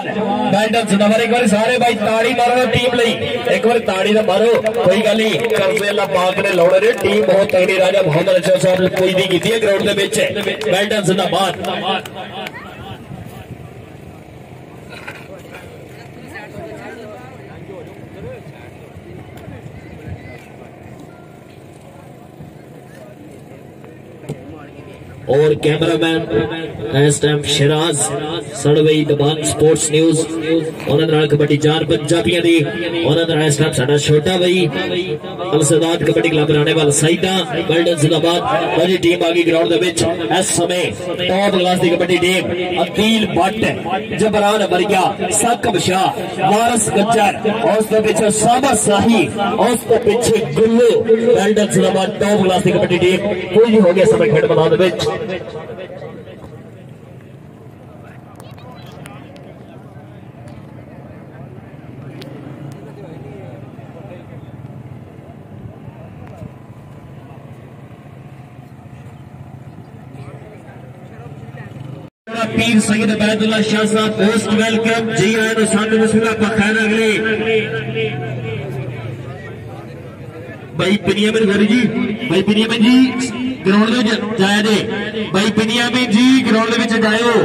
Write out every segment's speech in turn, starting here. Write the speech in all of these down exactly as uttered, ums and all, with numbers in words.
बैल्टन जिंदाबाद। एक बार सारे भाई ताड़ी मारो टीम ली, एक बार ताड़ी ना मारो, कोई गल नहीं। करजे अल्लाह पाक ने लाने ने टीम बहुत तगड़ी राजा मोहम्मद अशरफ साहब ने कोई नहीं की ग्राउंड के विच। बैल्टन जिंदाबाद। और कैमरामैन इस टाइम शिराज सड़वई दबान स्पोर्ट्स न्यूज उन्होंने कबड्डी चार पंजाबियों की उन्होंने इस टाइम साडा छोटा भाई अलसदाद कबड्डी क्लब रहने वाला सईदा बैल्टन जिंदाबाद। वही टीम आ गई ग्राउंड के विच इस समय टॉप क्लास की कबड्डी टीम अकील भट्ट जबरान वरिया साकब शाह वारस गज्जर उसके पीछे साबा शाही उसके पीछे गुल्लू बैल्टन जिंदाबाद टॉप क्लास की कबड्डी टीम कोई हो गया समय खेड मैदान विच। पीर सैयद अबैदुल्लाह शाह साहब मोस्ट वेलकम जी आए सानू बिस्मिल्लाह बखैर अगले भाई पिनियामिन गरी जी भाई पिनियामिन जी ग्राउंड में जाया जे भाई पिनियामिन जी ग्राउंड में जायो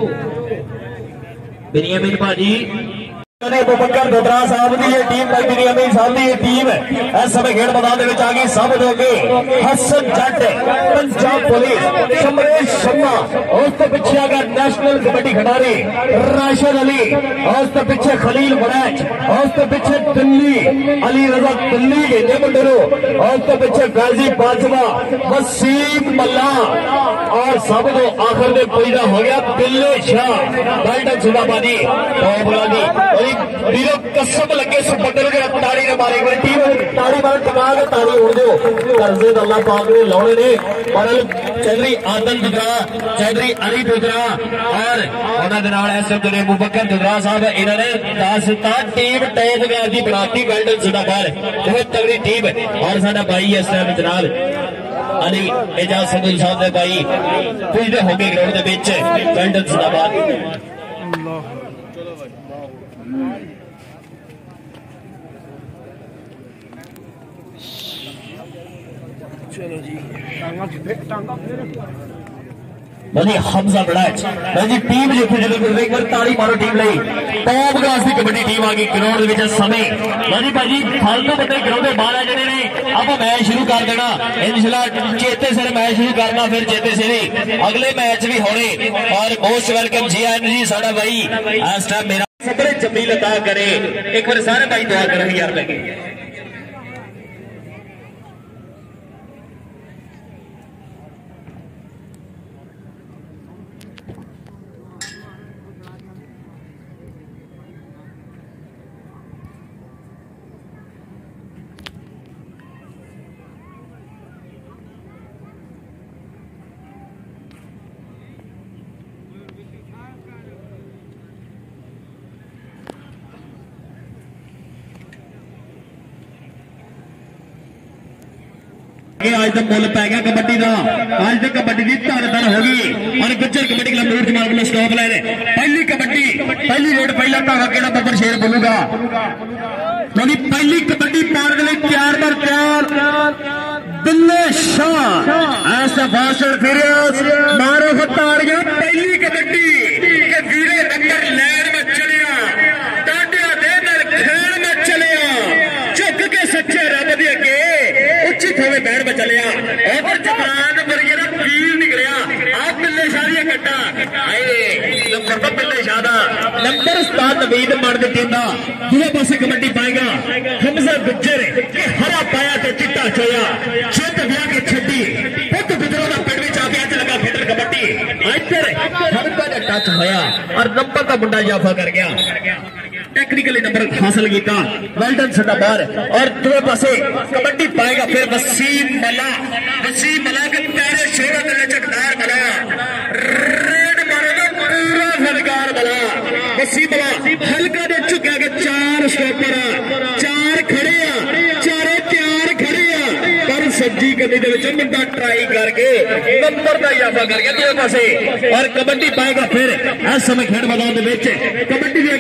पिनियामिन भाजी मुबक्कर दोदरा साहब की टीम भाई पिनियामिन साहब की टीम इस समय खेड मैदान में आ गई। सब लोग हसन जट पंजाब पुलिस समरेश शर्मा उसके पीछे आ गया नेशनल कबड्डी खिडारी राशिद अली उसके पीछे खलील बड़ैच उसके पीछे दिल्ली अली रजा दिल्ली के मुंडेरो उसके पीछे गाजी बाजवा वसीम मल्ला और सब तो आखिर में पैदा हो गया बिल्ले शाह बैल्टन जिंदाबादी कसम लगे सुपंडर ताड़ी ने मारे टीम ताड़ी मार टका के ताड़ी उड़ दो कर्जे अल्लाह पाक ने लाने ने मरल चौधरी आदम दुदरा चौधरी अली दुदरा और उन्होंने एस एम मुबक्कर दुदरा साहब इन्होंने दस टीम टॉप गया की बनाती बैल्टन जिंदाबाद बहुत तगड़ी टीम। और साडा भाई इस टाइम जनाब अली एजाज संधू साहब ने भाई पुजदे हो गए ग्राउंड के विच बैल्टन जिंदाबाद। चलो जी टांगा भाजी हमजा बड़ैच भाजी टीम देखो जो एक बार ताड़ी मारो टीम ली टॉप क्लास की कबड्डी टीम आ गई ग्राउंड में समय भाजी भाजी फालतू बंदे ग्राउंड के बाहर आ जाने ने अब मैच शुरू कर देना इंशाल्लाह चेते सिर मैच शुरू करना फिर चेते सिर ही अगले मैच भी होने। और मोस्ट वेलकम जी एन जी साडा भाई इस टाइम मेरा सबरे जमील अता करे एक बार सारे भाई दुआ करें यार लगे आज तक मुल पै गया कबड्डी का आज तक कबड्डी की धन धन हो गई और गुज्जर कबड्डी क्लब नूर जमाल को स्टॉप ले रहे पहली कबड्डी पहली रेड पहला धागा केड़ा बब्बर शेर बोलूगा यानी पहली कबड्डी पार के लिए तैयार पर तैयार बिल्ले शाह ऐसा भाषण फिर मारो ताड़ियां पहली कबड्डी के वीरे नंबर लैन में चलिया टाटिया दे नाल खेल में चलिया झुक के सच्चे रब दे अगे उचित होवे बैठ में चलिया और जबान पर ये ना वीर निकलिया आप बिल्ले शाह दी कट्टा आए नंबर तो बिल्ले शाह दा नंबर उस्ताद नवीद मर दे टीम दा दूसरे पासे कबड्डी पाएगा हमजा गुज्जर हरा पाया तो चिट्टा चोया चित ब्याह के छड्डी पुत गुजरों दा पिंड विच आके अज लगा खेडन कबड्डी इधर हल्का दा टच होया और नंबर का मुंडा जाफा कर गया टेक्निकली नंबर हासिल किया वेल्डन सदा बाहर। और दूसरे पासे कबड्डी पाएगा फिर वसीम मला वसीम मला के प्यारे शोर में चकदार मला रेड मारेगा पूरा फनकार मला वसीम मला हल्का दे चुका के चार स्टॉपर चार खड़े चारे तैयार खड़े पर सज्जी कदी दे विच मुंडा ट्राई करके नंबर का इजाफा कर गया दूसरे पासे। और कबड्डी पाएगा फिर इस समय खेड मैदान दे विच कबड्डी दी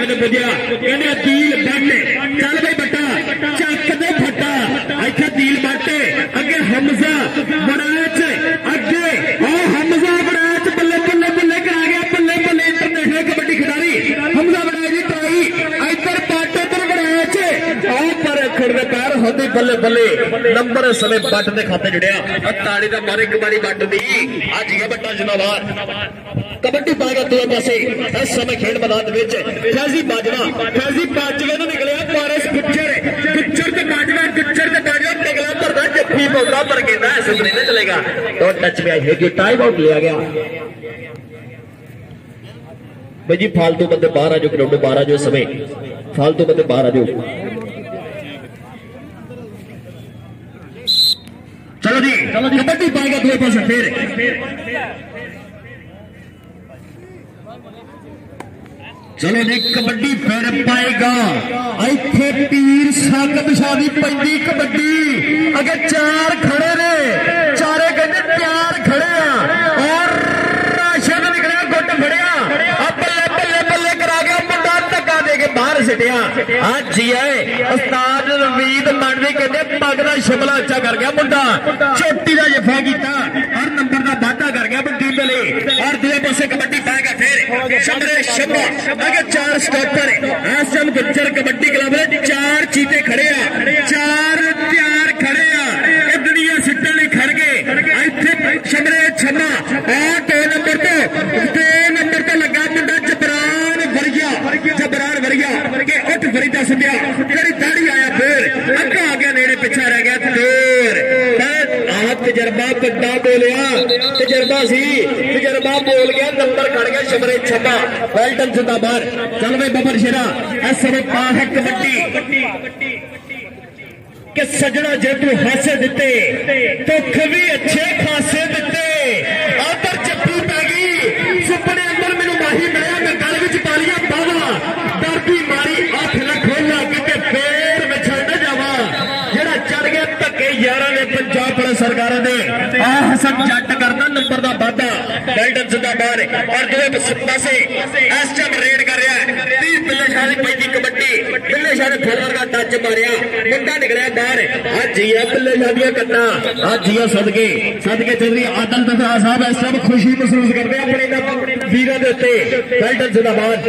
जमाने में पुजया कहने दिल बट चल भाई बट्टा चक दे फटा इतना दिल बट अगे हमजा बड़ाच अगे ओ हमजा बड़ाच बल्ले बल्ले बल्ले करा गया बल्ले बल्ले इंटरनेशनल कबड्डी खिलाड़ी हमजा बड़ाच की ट्राई इधर बट इधर बड़ाच पर खुड़े पैर होती बल्ले बल्ले नंबर समय बट के खाते जुड़िया ताड़ी का मारे एक बारी बट दी आज ये बट्टा जिंदाबाद कबड्डी पाएगा दो पासे इस समय खेल मैदान फैजी बाजवा फैजी बाजवे तो निकलिया पारस गुज्जर गुज्जर के बाजवा गुज्जर के बाजवा निकला पर जफ्फी मौका पर कहना है सुधरी नहीं चलेगा तो टच में आई टाइम आउट लिया गया भाई जी फालतू बंदे बाहर आ जाओ ग्राउंड बाहर आ जाओ समय फालतू बंदे बाहर आ जाओ चलो जी कबड्डी पाएगा दो पासे फिर चलो जी कबड्डी फिर पाएगा इथे तीर साकत शादी पैंदी कबड्डी अगर चार खड़े ने चारे कहते प्यार खड़े और राशन निकलिया गुट फड़िया बल्ले बल्ले बल्ले करा गया मुंडा धक्का दे के बाहर सिटिया आज जी है उस्ताद रवीद मांडवी कहते पग का शिमला उच्चा कर गया मुंडा चोटी का जफा किया और नंबर का वाधा कर गया टीम के लिए और दूसरे पासे कबड्डी पाएगा फिर शमरे शम्मा अगर चार स्टॉपर आसम गुज्जर कबड्डी क्लब में चार चीते खड़े आ चार प्यार खड़े आ दुनिया सिट्टन नहीं खड़ गए इतने शमरे छम्मा और दो नंबर तो दो नंबर तो लगा मुंडा जबरान वरिया जबरान वरिया के उठ फरीदा सिंधिया तेरी दाढ़ी आया फिर अग्गा आ गया नेड़े पिछा रह गया फिर तजर्बा बड़ा बोलिया तजर्बा सी तजर्बा बोल गया नंबर खड़ गया शमरे छब्बा वेल्टन जिंदाबाद चल भाई बबर शेरा इस समय पा है कबड्डी के सजना जे तू हासे दिते दुख भी अच्छे खासे दिते आदर जप्पी पै गई सुपने अंदर मैनू माही मिलिया मैं गल विच पा लिया बावा डरदी मारी अख न खोला किते फेर विछड़ न जावा जेड़ा चढ़ गया धक्के यारा ने पंजाब पुलिस सरकार ने आ हसन जट करना नंबर का वादा वेल्टन जिंदाबाद और दूसरे पासे इस टाइम रेड कर रहा है तीर पिल्ले शाह पैदी कबड्डी पिल्ले शाह ने फुलर का टच मारिया मुंडा निकलिया बाहर आज जी है पिल्ले शाह दिया कन्ना आज जी सदके सदके चल रही आदल दफा साहब इस टाइम खुशी महसूस करते अपने वीरों के उत्ते वेल्टन जिंदाबाद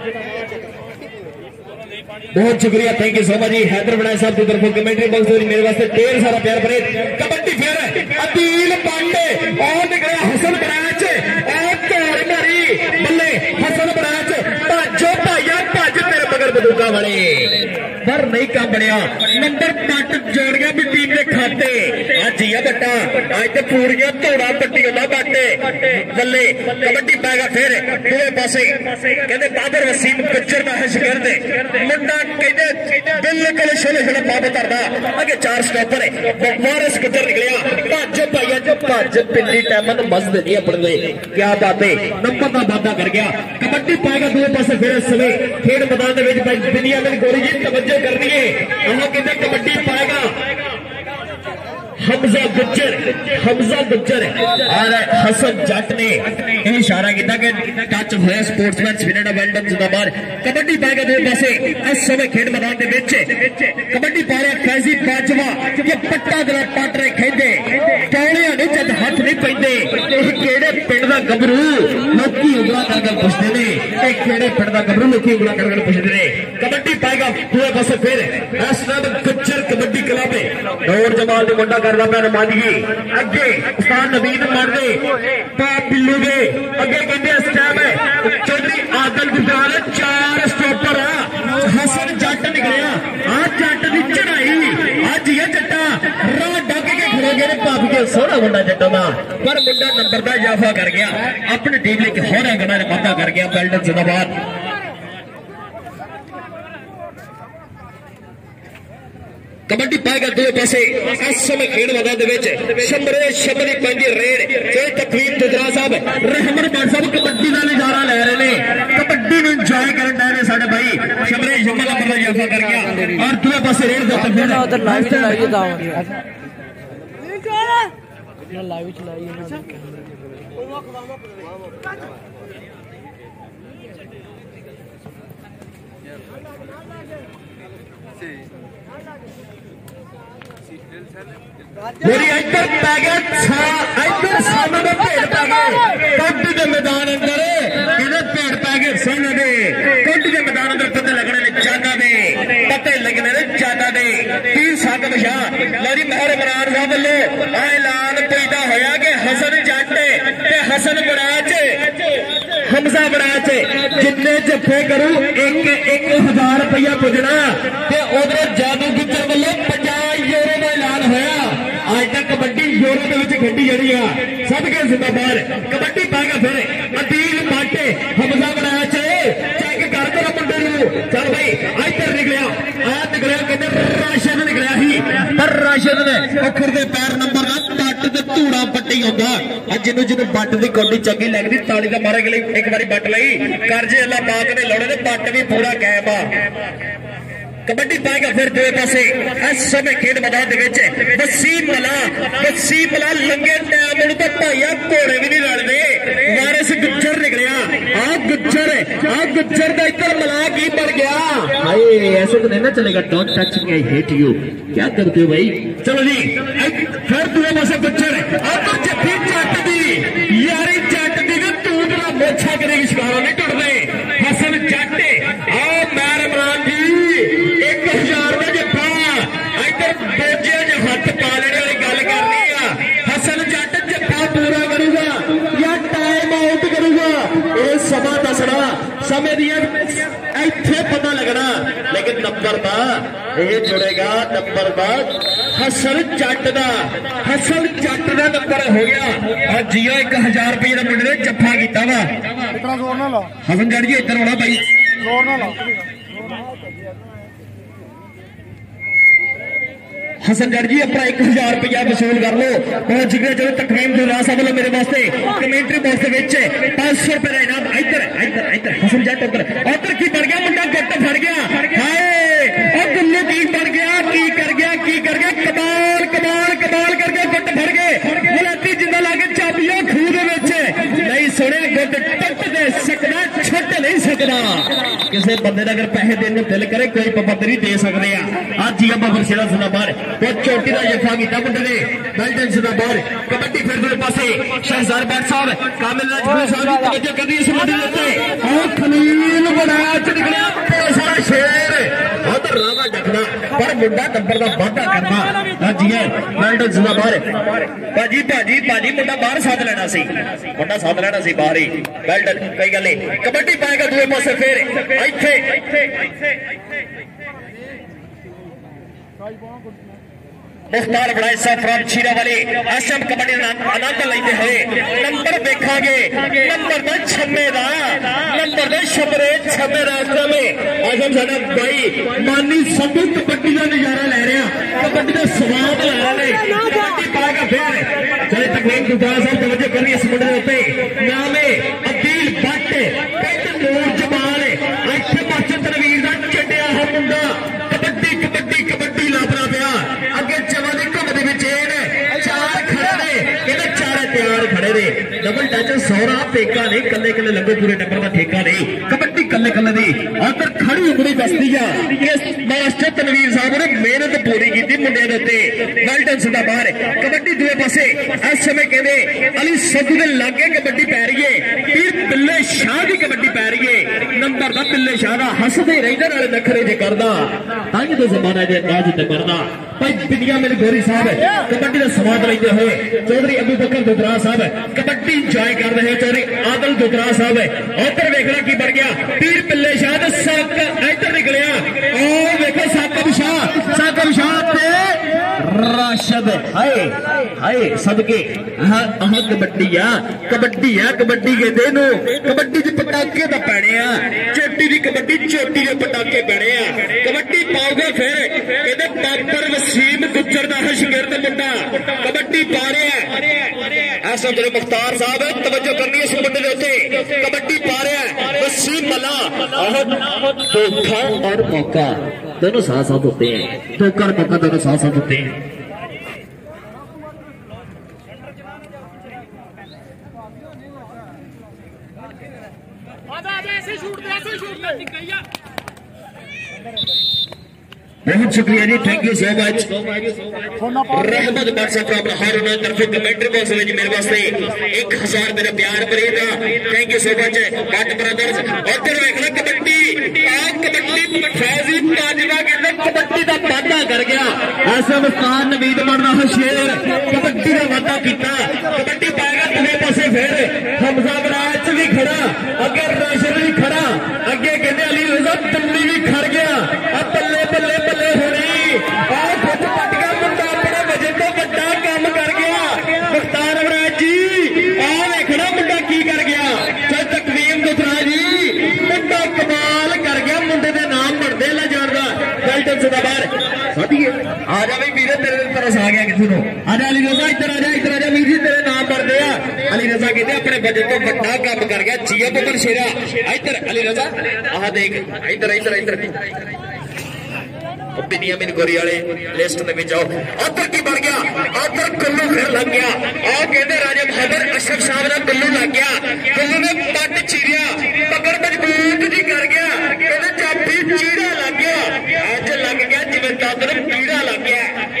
बहुत शुक्रिया thank you so much ji Haider बनाए साहब की तरफ कमेंट्री बॉक्स मेरे वास्ते ढेर सारा प्यार भरे कबड्डी फिर अदील पांडे और निकला हसन बराच और तोड़ मारी बल्ले हसन बराच भाजो भाइया भज तेरे मगर बंदूका वाले पर नहीं काम बनया नंबर पट जोड़ गया भी टीम के खाते आज ही बट्टा आज तो पूरियां तोड़ा पट्टियों का बट्टे बल्ले कबड्डी पाएगा फिर दूसरे पासे कहते बाबर वसीम गुज्जर का है शिकरदे मुंडा कहते बिल्कुल छोले छोले बाबा धरदा अगे चार स्टॉपर है वारिस गुज्जर निकलिया भज भाइया जो भज पिंडी टाइम मजद नहीं अपने लिए क्या बात है नंबर का वादा कर गया कबड्डी पाएगा दूसरे पासे फिर इस समय खेल मैदान दुनिया में गोरी जी तवज्जो करनी है हम कहते कबड्डी पाएगा हमजा गुज्जर हमजा गुज्जर और हसन जट ने यह इशारा किया कि टच होया स्पोर्ट्समैन स्पिरिट वेल्टन जिंदाबाद कबड्डी पाएगा दो पासे इस समय खेल मैदान के विच कबड्डी पा रहा फैजी बाजवा ये पट्टा दरा पट रहे खेदे टौलिया नहीं जद हाथ नहीं पैंदे यह केड़े पिंड दा गबरू लोकी उंगला कर कर पुछदे ने यह केड़े पिंड दा गबरू लोकी उंगला कर कर पुछदे ने कबड्डी पाएगा दो पासे फिर इस टाइम गुज्जर कबड्डी क्लब नौर जमाल दे मुंडा करदा पे रमानगी अगे उस्ताद नवीद मारदे पाप बिल्लू दे अगे कहंदे इस टाइम चौधरी आदल गुजराल चार स्टॉपर आ हसन जट निकलिया आ जट दी चढ़ाई आज ये जट्टा राह डग के खड़े गए पाप के सोहना मुंडा जट्टा दा पर मुंडा नंबर दा इजाफा कर गया अपनी टीम लेके होना गना ने वादा कर गया वेल्टन जिंदाबाद कबड्डी पाएगा दो पासे इस समय खेल मैदान शंबरे शंबरी पैंदी रेड के तकवीर दुदरा साहब रहमन मान साहब कबड्डी का नजारा ले रहे हैं कबड्डी में इंजॉय करन रहे हैं साडे भाई शंबरे शंबल का इजाफा कर गया और दूसरे पासे रेड का तकवीर उधर लाइव चलाइए दाव लाइव चलाइए मेरी इधर पै गया इधर सामने भेड़ पै गए कबड्डी के मैदान अंदर इधर भेड़ पै गए सोने दे कबड्डी के मैदान अंदर पते लगने ने चादा दे पते लगने ने चादा दे तीन सात बशा लड़ी महर इमरान साहब वालों ऐलान पैदा होया कि हसन जट ते हसन बराज हमजा बराज जिन्ने जफे करूं एक एक हजार रुपया पुजना ते उधर जादू गुजर वालों पचास यूरो का ऐलान होया आज तक कबड्डी यूरोप खेडी जी है सबके जिम्मेदार कबड्डी पाएगा फिर अदील बाटे हमजा बनाया चे चेक कर दो मुंडे चल भाई इधर निकलिया आ निकलिया कहते राशिद निकलिया ही पर राशिद ने अखर के पैर नंबर का बट ते धूड़ा पट्टी होगा जिन्हों जिन्हों बट की कौडी चंगी लगती ताली का मारे के लिए एक बार बट ली करजे अल्लाह पाक ने लौड़े बट भी पूरा कैम आ कबड्डी पाएगा फिर दो पासे इस समय खेड मैदान वसीम मला वसीम मला लंगे टाइम तो भाइया घोड़े भी नहीं रलते वारिस गुज्जर निकलिया आ गुज्जर आ गुज्जर का इधर मला की बन गया हाय ऐसे तो नहीं ना चलेगा don't touch me I hate you क्या करते हो भाई चलो जी फिर दो पासे गुज्जर अब जफ्फी जट दी यारी जट दी तू तेरा मोछा करेगी शिकारा नहीं टुटते हसन जट आ मैर इमरान जी एक हजार का जफा इधर बोझे च हथ पा लेने वाली गल करनी है हसन जट जफा पूरा करूगा या टाइम आउट करूगा ये समा दसना समय दिया इथे पता लगना लेकिन नंबर बा ये जुड़ेगा नंबर बा हसन जट का हसन जट का नंबर हो गया और जियो एक हजार रुपये का मुंडे ने जफा किया वा हसन जट जी इधर होना भाई हसन जट जी अपना एक हजार रुपया वसूल कर लो पहुंच गए जो तकरीम दुला साहब वालों मेरे वास्ते कमेंट्री बॉक्स पांच सौ रुपए का इनाम इधर इधर इधर हसन जट उधर उधर की बढ़ गया मुंडा गुट फड़ गया हाय और गुल्लू की बढ़ गया की कर गया की कर गया कमाल कमाल कमाल करके गुट फड़ गए मुलाती जिंदा लाके चाबियों खूह नहीं सुने गुट टुट दे सकता छुट नहीं सकता किसी बंदे का अगर पैसे देने दिल करे कोई पाबंदी नहीं दे सकते आज जी अब्बा फरसेड़ा सुना बाहर चोटी का जफा किया मुंडे ने बेल्टन सुना बाहर कबड्डी फिर दूसरे पासे शहजाद बाट साहब कामिल राजपूत साहब की तवज्जो करनी इस मुंडे उत्ते और खलील बनाया च निकलिया पैसा शेर उधर रावा डकना पर मुंडा नंबर का वादा करना जी है बेल्टन सुना बाहर भाजी भाजी भाजी मुंडा बाहर साथ लेना सी मुंडा साथ लेना सी बाहर ही बेल्टन कई गल कबड्डी पाएगा दूसरे पासे फिर इथे मुख्तार बड़ाई साहब फ्रॉम चीरा वाले आसम कबड्डी आनंद लेते हुए नंबर देखा नंबर में छम्मे का नंबर में छपरे छपे रास्ते में आजम साडा भाई मानी संधू कबड्डी का नजारा ले रहा कबड्डी का स्वाद ले रहे कबड्डी पाएगा फिर चले तकनीक गुरदास साहब तवज्जो करनी इस मुंडे उत्ते नाम है अदील भट्ट पिंड नूर जमाल इत्थे पासे तनवीर दा चढ़िया है मुंडा कबड्डी कबड्डी कबड्डी लापरा पिया अगे चवादी घुमदे विच चार खड़े ने कहते चारे तैयार खड़े ने डबल टच सौरा पेका नहीं कल्ले कल्ले लगो पूरे टब्बर का ठेका नहीं कबड्डी कल्ले कल्ले दी उधर खड़ी उमड़ी दसदी है मास्टर तनवीर साहब ने मेहनत पूरी की मुंडे के उत्ते वेल्टन सुधा बाहर कबड्डी दूए पासे इस समय कहते अली सदू के लागे कबड्डी पै रही है फिर बिल्ले शाह की कबड्डी पै रही है नंबर का बिल्ले शाह का हसदे रहिंदे नाल नखरे जे करदा तां तो जमाना दे अंदाज ते करदा भाई बिटिया मेरे गोरी साहब कबड्डी का स्वाद लेते हुए चौधरी अबू बकर दुगरा साहब कबड्डी इंजॉय कर रहे हैं चौधरी आदल दुगरा साहब उधर वेखना की बढ़ गया पीर पिल्ले शाह सक इधर निकलिया और देखो साकब शाह साकब शाह राशिद हाय हाय सदके आह कबड्डी आ कबड्डी आ कबड्डी के दिन कबड्डी के पटाके तो पैने आ चोटी की कबड्डी चोटी के पटाके पैने आ कबड्डी पाओगे फिर कहते बाबर वसीम गुज्जर का शगिर्द मुंडा कबड्डी पा रहा है ऐसा मेरे मुख्तार साहब तवज्जो करनी है इस मुंडे के उत्ते कबड्डी पा रहा है वसीम मला धोखा और मौका दोनों साथ साथ होते हैं धोखा और मौका दोनों साथ साथ होते हैं ऐसे शूट ऐसे शूट बहुत शुक्रिया जी, thank you so much. Rehmat Badshah from Lahore उन्होंने तरफों कमेंट्री बॉक्स में मेरे वास्ते एक हजार मेरा प्यार भरेगा, thank you so much but brothers. और फिर देखना कबड्डी आ कबड्डी फैजी बाजवा के कबड्डी का वादा कर गया, ऐसा मुस्तान नवीद बनना है शेर, कबड्डी का वादा किया, कबड्डी पाएगा दूसरे पासे फिर हमजा बराज भी खड़ा, अगे राशन भी खड़ा, अगे कहते अली रजा तल्ली भी खड़ गया, अब बल्ले बल्ले बल्ले होनी और खुद पटका मुंडा अपने वजह तो बड़ा काम कर गया मुख्तार बराज जी। आ देखना मुंडा की कर गया, चाहे तकवीम दुसरा जी मुंडा कमाल कर गया, मुंडे के नाम बढ़ते ला जाता वेल्टन सदाबार सदिए आ जा भाई वीरे तेरे तरस आ गया किसी को आ जा अली रजा इधर आ जा इधर आ जा वीर जी तेरे नाम बढ़ते आ। अली रजा कहते अपने बजट तो बड़ा काम कर गया जिया बबर शेरा इधर अली रजा आ देख इधर इधर इधर बिनियामिन गोरी वाले लिस्ट में जाओ उधर की बढ़ गया उधर कुल्लू फिर लग गया और कहते राजा बहादुर अशरफ साहब का कुल्लू लग गया, कुल्लू ने पट चीरिया पकड़ मजबूत जी कर गया, कहते चाबी चीरा लग गया, अज लग गया जिवें दादर पीड़ा लग गया।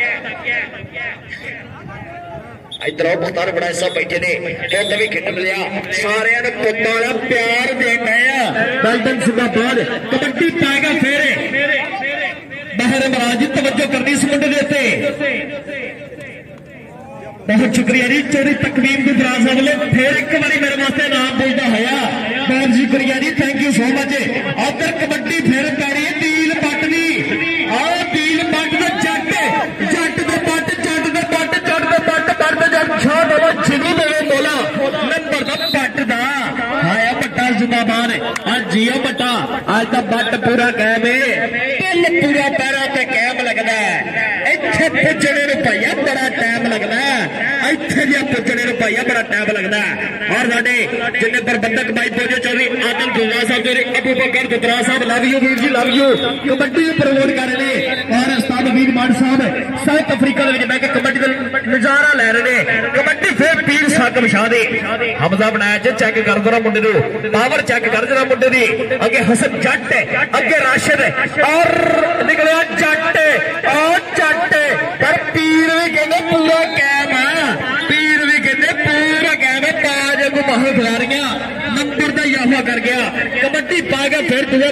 इधर आओ मुख्तार बड़ा सब बैठे ने पुत भी खेल लिया, सारे ने पुत वाला प्यार दे गए वेल्टन जिंदाबाद। कबड्डी पाएगा फेरे बाहर महाराज तवज्जो करनी इस मुंडे देते, बहुत शुक्रिया जी चोरी तकवीम की फराज वाले फिर एक बारी मेरे वास्ते नाम बोलता होया, बहुत शुक्रिया जी थैंक यू सो मच। उधर कबड्डी फिर पैरी तील पट दी आओ तील पट दे जट जट दे पट जट दे पट जट दे पट पट दे जट छा दे छिगू दे बोला नंबर दा पट दा आया बट्टा जिंदाबाद आज जियो बट्टा आज दा बट पूरा कायम है, दिल पूरा पैरों ते कायम लगदा है, इत्थे पुजने नु भैया बड़ा टाइम लगदा है, इत्थे जे पुजने नु भैया बड़ा टाइम लगदा है। और साडे जिन्ने प्रबंधक भाई बोझो चौधरी आदम गुलवा साहब चौधरी अबू बकर गुजरा साहब लव यू वीर जी लव यू कबड्डी प्रमोट कर रहे हैं और उस्ताद वीर मान साहब साउथ अफ्रीका दे विच बैठ के कबड्डी दा नजारा ले रहे हैं। कबड्डी फिर पीर साकम शाह दे हमजा बनाया च चेक कर जरा मुंडे नु पावर चेक कर जरा मुंडे दी, अगे हसन जट अगे राशिद और निकलिया जट और जट पर पीर भी कहते पूरा कैम है, पीर भी कहते पूरा कैम है, ताज को बाहर खिलाड़ियां नंबर का इजाफा कर गया, कबड्डी पा गया फिर दूसरे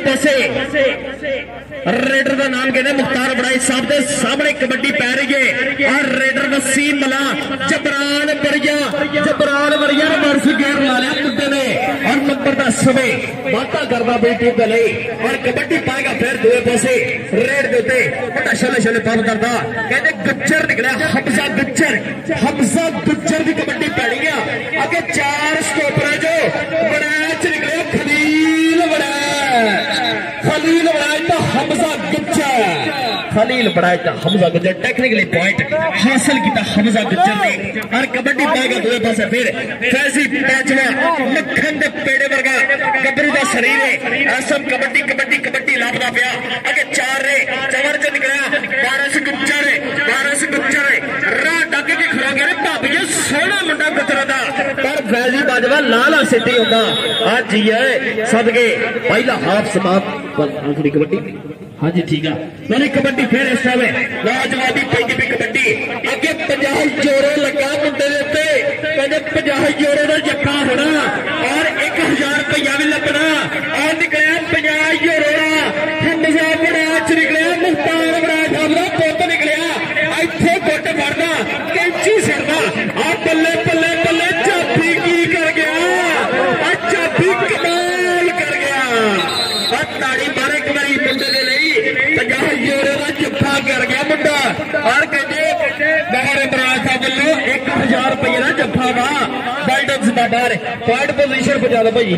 पासे रेडर का नाम कहते मुख्तार बड़ाई साहब के सामने कबड्डी पै रही है और रेडर वसीम मला जबरान बरिया जबरान बरिया ने वर्ष गेर ला लिया मुद्दे ने और नंबर दस में बाता करना बेटी गले और कबड्डी पाएगा फिर दूसरे पासे रेड देते बड़ा शले शले बंद करता कहते गुज्जर निकला हमजा गुज्जर हमजा गुज्जर की कबड्डी पैड़ी गया, अगे चार स्टॉपर जो बड़ैच निकले खलील बड़ैच खलील बड़ैच तो हमजा गुज्जर खलील बड़ैच हमजा गुज्जर टेक्निकली पॉइंट हासिल किया हमजा गुज्जर ने और कबड्डी पाएगा दूसरे पासे फिर फैजी पैचवा मक्खन दे पेड़े वर्गा गबरू का शरीर है असम कबड्डी कबड्डी कबड्डी लापता पिया अगे चार रे चवर च निकलिया बारह से गुज्जर है बारह से गुज्जर है राह डक के खड़ा गया भाभी जी सोहना मुंडा गुजरा दा पर फैजी बाजवा लाला सिटी होगा आज जी है सदके पहला हाफ समाप्त आखिरी कबड्डी हाँ जी ठीक है मैंने कबड्डी फिर इस समय लाजवाबी पैंती भी कबड्डी अगे पचास जोरे लगा मुंडे देते कहते पचास जोरे का जक्का होना और एक हजार रुपया भी लगना और निकलिया पचास जोरे का हमजा बड़ैच निकलिया मुख्तार बड़ैच हमजा पुत निकलिया इत्थे गुट फड़ना कैंची सिरना और बल्ले बल्ले बल्ले चाबी की कर गया चाबी कमाल कर गया और ताड़ी मारे एक बारी मुंडे दे पचास जोरे का जफ्फा कर गया मुंडा और कहते बाहर बराज साहब वालों एक हजार रुपये का जफ्फा वा वेल्टन जिंदाबाद पॉइंट पोजीशन पहुंचा दो भाई।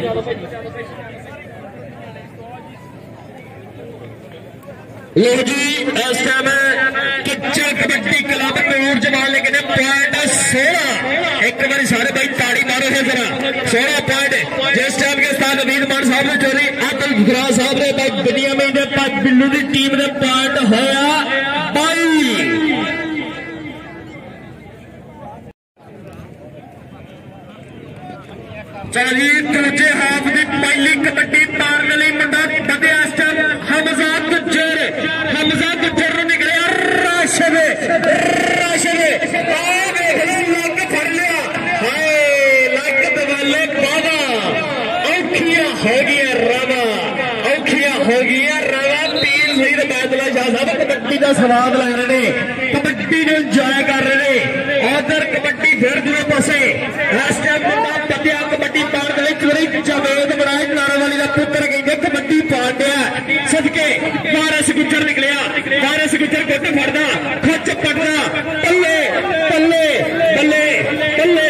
लो जी इस टाइम किच्चर कबड्डी क्लब नूर जमाल लेकिन पॉइंट सोलह एक बार सारे भाई ताड़ी मारो है जरा सोलह पॉइंट जिस टाइम के साथ अमीर मान साहब ने चोरी आदल गुजरा साहब ने भाई बिनियामिन ने पांच बिल्लू की टीम ने पॉइंट होया बाई। चलिए दूजे हाफ की पहली कबड्डी मारने मुंडा बदया इस टाइम हमजा गुज्जर औखियां हो गई रवा पीर शहीद बैतुल्ला शाह साहब कबड्डी का स्वाद ले रहे हैं, कबड्डी को इंजॉय कर रहे हैं। उधर कबड्डी फिर दूसरे पासे इस टाइम मुंडा पतिया कबड्डी पाण दे जावेद बराज नारावाली का पुत्र कहते कबड्डी पाण दिया सदके वारिस गुजर निकलिया, वारिस गुजर गुट फड़दा खच पटदा पल्ले पल्ले बल्ले बल्ले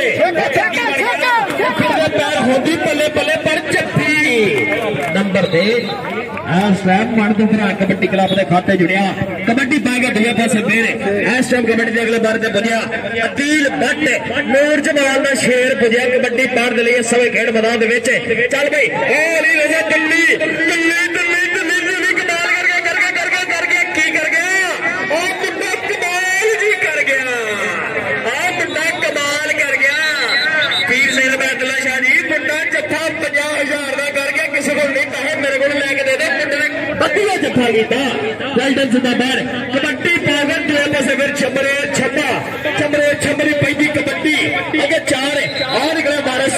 पैर होगी पल्ले पल्ले पर जफ्फी नंबर दे इस टाइम मनदुपरा कबड्डी क्लब के खाते जुड़िया कबड्डी पा गया दूसरे पासे फिर इस टाइम कबड्डी के अगले बार से बनिया अकील भट्ट नूर जमाल का शेर पुजया कबड्डी पार के लिए सवे खेड मैदान चल भाई दिल्ली दिल्ली दिल्ली दिल्ली दिल्ली कमाल करके करके करके करके की कर गया ओ मुंडा कमाल जी कर गया, ओ मुंडा कमाल कर गया पीर शहीद बैतुल्ला शाह जी मुंडा जत्था पचास हजार का कर गया किसी को नहीं पैसे मेरे को लैके दे दे मुंडे ने बढ़िया जत्था किया वेल्डन जिंदाबाद कबड्डी पाकर दूसरे पासे फिर छमरे छब्बा छमरे छमरी पैदी कबड्डी अगे चार और निकले वारिस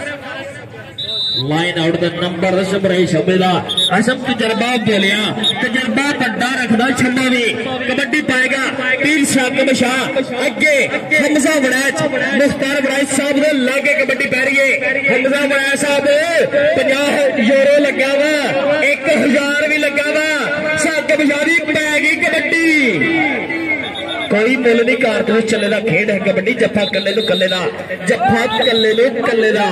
लाइन आउट का नंबर रसम रही शबेदा असम तजर्बा बोलिया तजर्बा बड़ा रखदा छम्मा भी कबड्डी पाएगा पीर साकिब शाह अगे हमजा वड़ैच मुख्तार वड़ैच साहब ने लागे कबड्डी पै रही है। हमजा वड़ैच साहब पचास यूरो लगा वा एक हजार भी लगा वा साकिब शाह दी पै गई कबड्डी कोई मुल नहीं कार चले का खेड है कबड्डी जफ्फा कले नु कले दा जफ्फा कले नु कले दा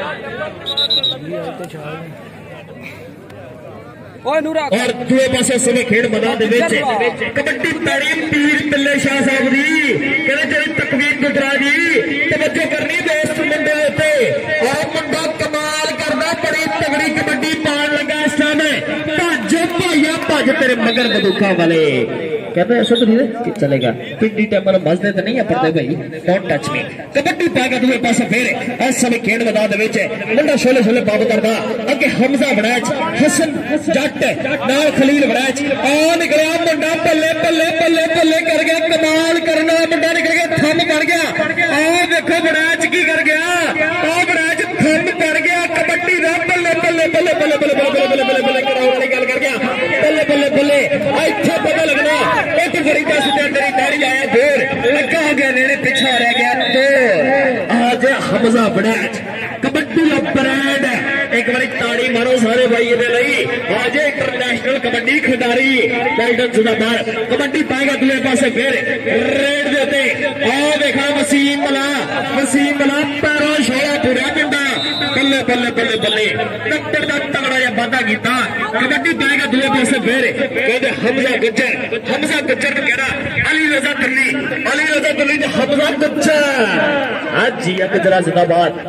और दूसरे पासे समय खेड मैदान कबड्डी पैड़ी पीर पिल्ले शाह साहब की कहते जी तकवीर गुजरा जी तवज्जो करनी दोस्त मुंडे उत्ते और मुंडा कमाल करदा बड़ी तगड़ी कबड्डी पान लगा इस समय भज भाइया भज तेरे मगर बंदूका वाले कहते ऐसा तो नहीं चलेगा पिंडी टेम्पल मजदे तो नहीं पड़ते भाई डोंट टच मी कबड्डी पाएगा दूसरे पासे फिर इस समय खेड मैदान मुंडा शोले शोले बाब करदा अगे हमजा वड़ैच हसन जट नाल खलील वड़ैच आ निकलिया मुंडा बल्ले बल्ले बल्ले बल्ले कर गया कमाल करना मुंडा निकल गया थम कर गया आ देखो वड़ैच की कर गया आ वड़ैच थम कर गया कबड्डी दा बल्ले बल्ले बल्ले बल्ले बल्ले बल्ले बल्ले बल्ले बल्ले कराओ वाली गल कर गया बल्ले बल्ले बल्ले इत्थे पता लगना एक बड़ी दस तेरी दाढ़ी आया फिर लगा गया नेड़े पिछा रह गया तो आज हमजा वड़ैच कबड्डी का ब्रांड एक बार ताड़ी मारो सारे भाई आज इंटरनेशनल कबड्डी खिडारी टाइटन जिंदाबाद कबड्डी पाएगा दूसरे पासे फिर रेड देते आ देखा वसीम मला वसीम मला पैरों छोड़ा पूरा पिंडा बल्ले बल्ले बल्ले बल्ले टक्कर का तगड़ा या वादा किया कबड्डी पाएगा दूसरे पासे फिर कहते हमजा गुज्जर हमजा गुज्जर को कहना अली रजा दिल्ली अली रजा दिल्ली हमजा गुज्जर आज जी गुजरा जिंदाबाद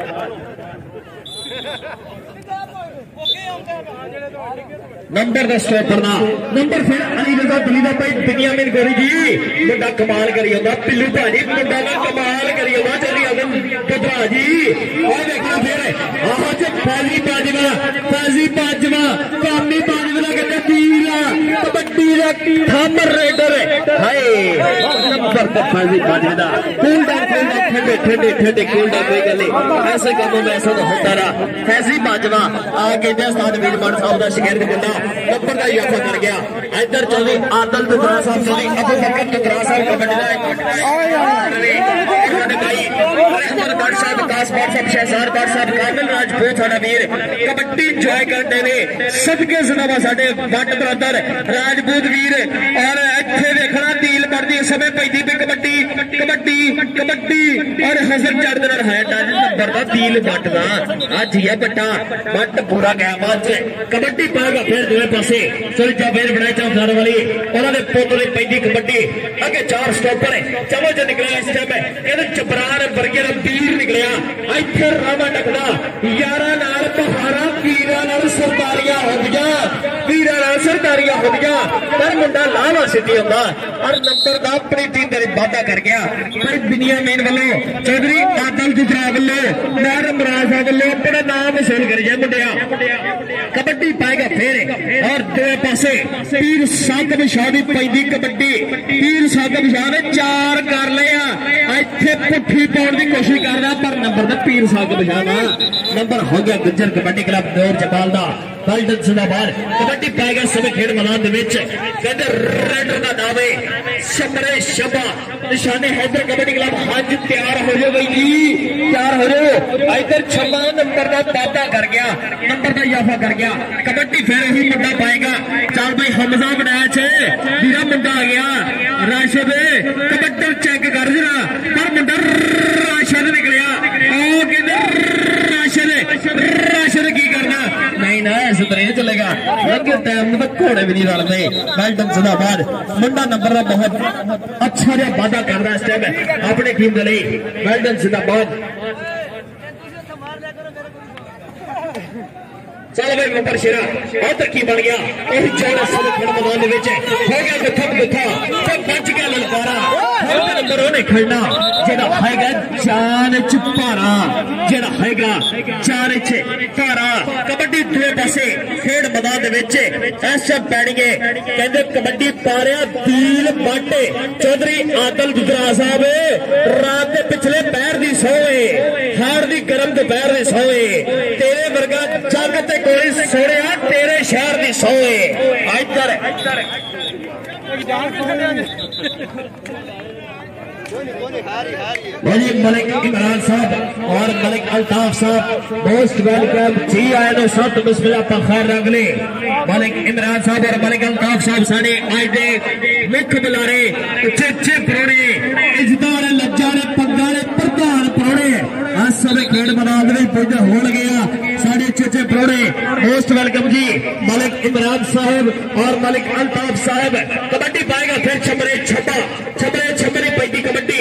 नंबर दस पढ़ना नंबर फिर अली रजा दिल्ली का भाई बिनियामिन गोरी जी मुंडा कमाल करी होगा पिल्लू भाजी मुंडा ना कमाल करी होगा चली गदरा जी और देखना फिर आज फैजी बाजवा फैजी बाजवा कामी बाजवा कहते पीरा कबड्डी का थामर रेडर हाय नंबर तो Faizi Bajwa cool down cool down ठंडे ठंडे ठंडे कूल डाउन कोई गल नहीं ऐसे कामों में ऐसा तो होता रहा फैजी बाजवा आगे उस्ताद मेजबान साहब का शिकायत करना नंबर का इजाफा कर गया इधर चले आदल दुदरा साहब चले अबू बकर दुदरा साहब कबड्डी कबड्डी इंजॉय करते ने सदके सुनावा साडे वट ब्रदर राजपूत वीर और इत्थे देखना ढील पड़ती इस समय पैदी पे कबड्डी कबड्डी कबड्डी और हसन चढ़ दे है नंबर का ढील वट का अज ही है बट्टा वट पूरा गैम अज कबड्डी पाएगा फिर दूसरे पासे चल जा फिर बनाए चौथार वाली उन्होंने पोतले पैदी कबड्डी अगे चार स्टॉपर चलो जो निकला इस टाइम चपरार बरगे वीर निकलिया इथे रावा टकदा यारा नाल पहाड़ा वीरा नाल सरदारियां हो गया वीरा नाल सरदारियां हो गया पर मुंडा लावा सिटी होंदा और नंबर दा अपनी टीम दे वादा कर गया पर बिनियामीन वालों चौधरी आदल गुजरा वालों मैर मराज वालों अपना नाम हासिल कर जाए मुंडिया कबड्डी पाएगा फिर और दो पासे पीर साकिब शाह दी पैदी कबड्डी पीर साकिब शाह ने चार कर लिया इत्थे पुट्ठी पाउण की कोशिश कर रहा पर नंबर का पीर साहब बचाना नंबर हो गया गुज्जर कबड्डी क्लब दौर जपाल का बल्डन जिंदाबाद कबड्डी पाएगा सभी खेड मैदान कहते रेडर का नाम है शमरे शबा निशाने हैदर कबड्डी क्लब हाज तैयार हो जाओ भाई जी तैयार हो जाओ इधर छब्बा नंबर का वादा कर गया नंबर का इजाफा कर गया कबड्डी फिर ही मुंडा पाएगा चल भाई हमजा बनाया छे मेरा मुंडा आ गया राशिद कबड्डी चेक कर जरा पर मुंडा राशिद निकलिया ओ कहते राशिद राशिद की करना नहीं ना इस तरह चलेगा लगे टाइम में घोड़े भी नहीं रलते बेल्टन जिंदाबाद मुंडा नंबर का बहुत अच्छा जहा वादा कर रहा है इस टाइम अपने टीम के लिए बेल्टन जिंदाबाद चलो भाई नंबर शेरा बहुत तरक्की बन गया और चौड़ा सब खेल मैदान में हो गया गुत्था गुत्था तो बच गया ललकारा नंबर उन्हें खेलना जेड़ा हैगा जान च भारा जेड़ा हैगा जान च भारा कबड्डी दूए पासे खेड मैदान ऐसा पैणगे कहते कबड्डी पा रहा दिल बाटे चौधरी आदल गुजरा साहब रात के पिछले पैर की सोए हार की गर्म दोपहर की सोए तेरे वर्गा जग ते कोई सोने तेरे शहर की सोए इधर मलिक इमरान साहब और मलिक अल्ताफ साहब मोस्ट वेलकम जी आए तो सत बिस्मिल्लाह खैर रंगले मलिक इमरान साहब और मलिक अल्ताफ साहब साढ़े आज दे मुख बुलारे उचे परोने इज्जतदार लज्जारे पंगाले प्रधान परोने आज सभी खेड मैदान में पुज हो गया साढ़े चेचे परोने मोस्ट वेलकम जी मलिक इमरान साहब और मलिक अल्ताफ साहब कबड्डी पाएगा फिर छबरे छब्बा छबरे छबरे पैदी कबड्डी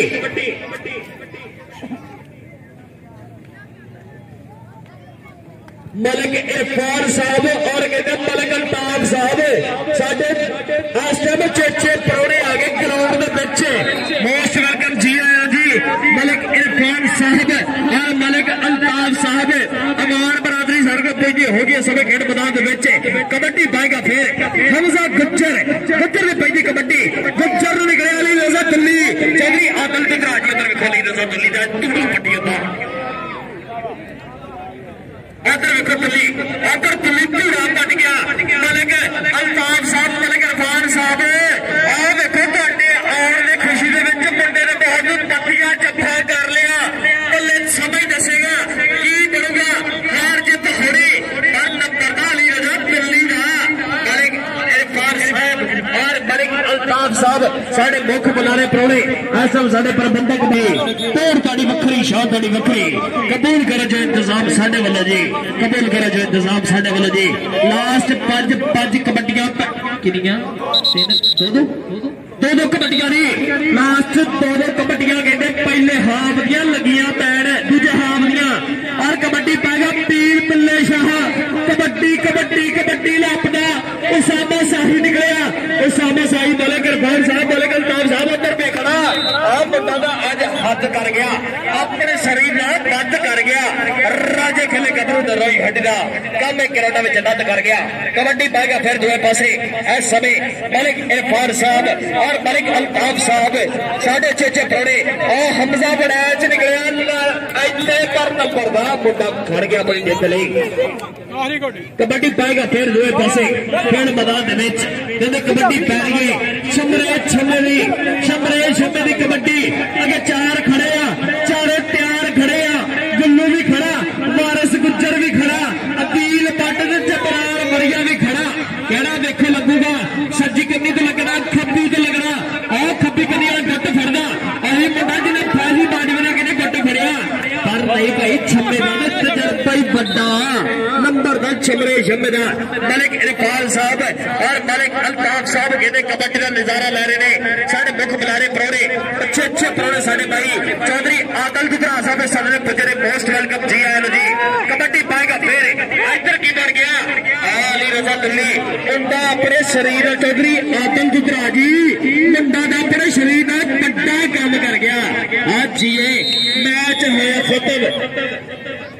मलिक इरफान साहब और कहते मलिक अल्ताफ साहब साढ़े इस टाइम चेचे परोने आ गए ग्राउंड के बच्चे मोस्ट वेलकम जी आया जी मलिक इरफान साहब और मलिक अल्ताफ साहब अमान बरादरी सड़क पेजी हो गई सभी खेड मैदान के बच्चे कबड्डी पाएगा फिर हमजा गुज्जर गुज्जर ने पेजी कबड्डी गुज्जर निकले अली रजा दिल्ली चौधरी आदल गुजरा जी अंदर खोली रजा दिल्ली का टुकड़ा पट्टी होता इधर वेखो दिल्ली इधर दिल्ली धूड़ा पट गया मलिक अल्ताफ साहब मलिक इरफान साहब आ वेखो तुहाडे आउण दी खुशी दे विच मुंडे ने बहुत पट्टियां जफ्फा कर लिया बल्ले समय दसेगा की बनूगा हार जित होनी पर नंबर दा अली रजा दिल्ली दा मलिक इरफान साहब और मलिक अल्ताफ साहब साढ़े मुख बुलारे परोने ऐसा साढ़े प्रबंधक भी तोड़ ताड़ी वखरी शाह ताड़ी वखरी कबूल करो जो इंतजाम साढ़े वाला जी कबूल करो जो इंतजाम साढ़े वाला जी लास्ट पांच पांच कबड्डियां किनियां तीन दो दो दो दो कबड्डियां नहीं लास्ट दो दो कबड्डियां कहते पहले हाफ दियां लगियां पैर दूजे हाफ दियां और कबड्डी पाएगा पीर पिल्ले शाह कबड्डी कबड्डी कबड्डी लापदा उसामा शाही निकलिया उसामा शाही मलिक इरफान साहब मलिक अल्ताफ साहब अंदर पे खड़ा आ मुंडा दा अज हद कर गया अपने शरीर नाल बंद कर गया राजे खेले कदरों दा रोई हड्डा काम करोड़ा विच नद कर गया कबड्डी पाएगा फिर दूसरे पासे इस समय मलिक इरफान साहब और मलिक अल्ताफ साहब साढ़े चेचे परोने और हमजा बनाया च निकलिया इतने कर नंबर दा मुंडा खड़ गया बड़ी जित लई कबड्डी पाएगा फिर दूसरे पासे खेड मैदान दे विच कहंदे कबड्डी पै गई छमरे छमरे छमरे छमरे दी कबड्डी अगे चार खड़े आ चारे तैयार खड़े आ गुल्लू भी खड़ा वारिस गुज्जर भी खड़ा अकील पट ते जबरार मरिया भी खड़ा कहड़ा देखो लगूगा सज्जी कन्नी ते लगना खब्बी ते लगना आ खब्बी कन्नी वाला गट फड़दा अही मुंडा जिने फाजी बाड़ी बना के गट फड़िया पर नहीं भाई छम्मे दा तजर्बा ही बड़ा नंबर दा छमरे छम्मे दा मलिक इरफान साहब और मलिक अल्ताफ साहब कहते कबड्डी का नजारा लै रहे ने साढ़े मुख बुलारे परोने अच्छे अच्छे परोने साढ़े भाई चौधरी आदल गुजरा साहब साढ़े पुजरे मोस्ट वेलकम जी आए जी कबड्डी पाएगा फिर इधर की बढ़ गया अली रजा दिल्ली मुंडा अपने शरीर चौधरी आदल गुजरा जी मुंडा दा अपने शरीर का बड़ा काम कर गया आज जी मैच होया खत्म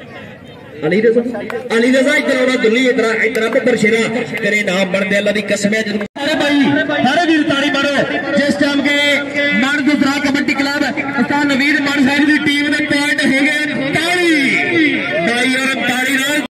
अली रजा अली रजा इधर आना दिल्ली इधर इधर बब्बर शेरा तेरे नाम बनते अल्लाह दी कसम है अरे भाई सारे वीर ताड़ी